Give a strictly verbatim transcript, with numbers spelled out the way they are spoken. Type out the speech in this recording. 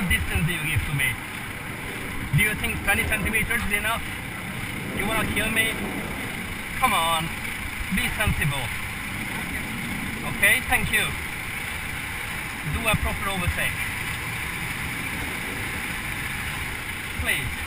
distance do you give to me? Do you think twenty centimeters is enough? You wanna kill me? Come on, be sensible. Okay, thank you. Do a proper overtake. Please.